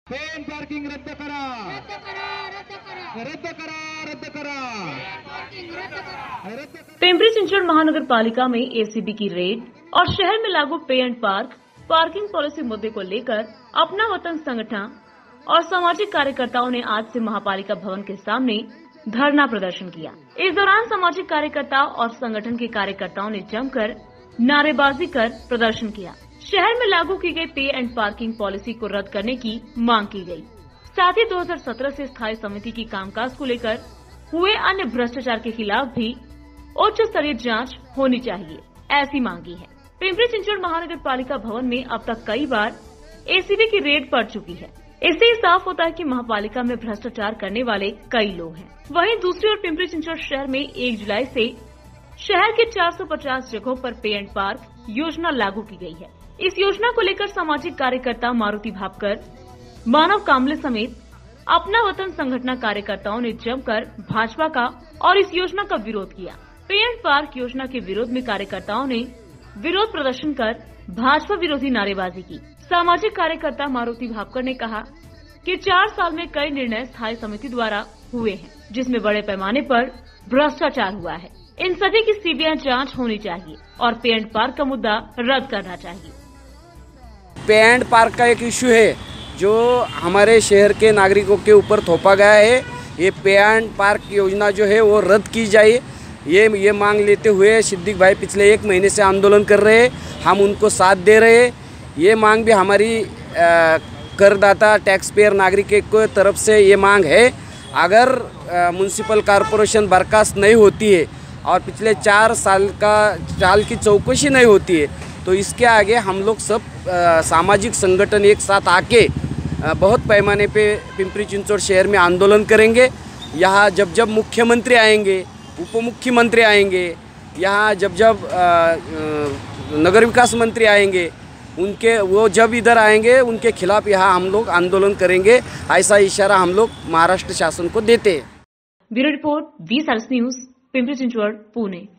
पे and parking रद्द करा, रद्द करा, रद्द करा, रद्द करा। पिंपरी चिंचवड महानगर पालिका में एसीबी की रेड और शहर में लागू पे एंड पार्किंग पॉलिसी मुद्दे को लेकर अपना वतन संगठन और सामाजिक कार्यकर्ताओं ने आज से महापालिका भवन के सामने धरना प्रदर्शन किया। इस दौरान सामाजिक कार्यकर्ता और संगठन के कार्यकर्ताओं ने जमकर नारेबाजी कर प्रदर्शन किया। शहर में लागू की गई पे एंड पार्किंग पॉलिसी को रद्द करने की मांग की गई। साथ ही 2017 से स्थायी समिति की कामकाज को लेकर हुए अन्य भ्रष्टाचार के खिलाफ भी उच्च स्तरीय जांच होनी चाहिए, ऐसी मांगी है। पिंपरी चिंचवड महानगर पालिका भवन में अब तक कई बार एसीबी की रेड पड़ चुकी है। इससे ही साफ होता है कि महापालिका में भ्रष्टाचार करने वाले कई लोग हैं। वहीं दूसरी ओर पिंपरी चिंचवड शहर में 1 जुलाई से शहर के 450 जगहों पर पे एंड पार्क योजना लागू की गई है। इस योजना को लेकर सामाजिक कार्यकर्ता मारुति भापकर, मानव कामले समेत अपना वतन संगठन कार्यकर्ताओं ने जमकर भाजपा का और इस योजना का विरोध किया। पे एंड पार्क योजना के विरोध में कार्यकर्ताओं ने विरोध प्रदर्शन कर भाजपा विरोधी नारेबाजी की। सामाजिक कार्यकर्ता मारुति भापकर ने कहा कि 4 साल में कई निर्णय स्थायी समिति द्वारा हुए हैं, जिसमें बड़े पैमाने पर भ्रष्टाचार हुआ है। इन सभी की सीबीआई जांच होनी चाहिए और पे एंड पार्क का मुद्दा रद्द करना चाहिए। पे एंड पार्क का एक इश्यू है जो हमारे शहर के नागरिकों के ऊपर थोपा गया है। ये पे एंड पार्क योजना जो है वो रद्द की जाए, ये मांग लेते हुए सिद्दीक भाई पिछले 1 महीने से आंदोलन कर रहे हैं। हम उनको साथ दे रहे हैं। ये मांग भी हमारी करदाता टैक्स पेयर नागरिक की तरफ से ये मांग है। अगर म्युनिसिपल कॉरपोरेशन बर्खास्त नहीं होती है और पिछले 4 साल की चौकसी नहीं होती है तो इसके आगे हम लोग सब सामाजिक संगठन एक साथ आके बहुत पैमाने पे पिंपरी चिंचवड शहर में आंदोलन करेंगे। यहाँ जब मुख्यमंत्री आएंगे, उप मुख्यमंत्री आएंगे, यहाँ जब नगर विकास मंत्री आएंगे, वो जब इधर आएंगे उनके खिलाफ यहाँ हम लोग आंदोलन करेंगे। ऐसा इशारा हम लोग महाराष्ट्र शासन को देते हैं। Bureau report, 20 news, Pimpri Chinchwad, Pune.